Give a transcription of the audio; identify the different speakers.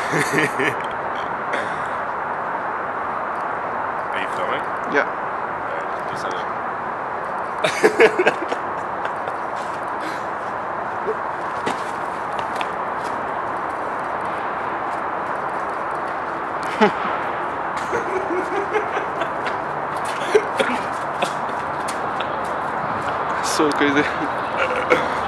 Speaker 1: Are you filming?
Speaker 2: Yeah.
Speaker 1: Alright, do something.
Speaker 2: So crazy.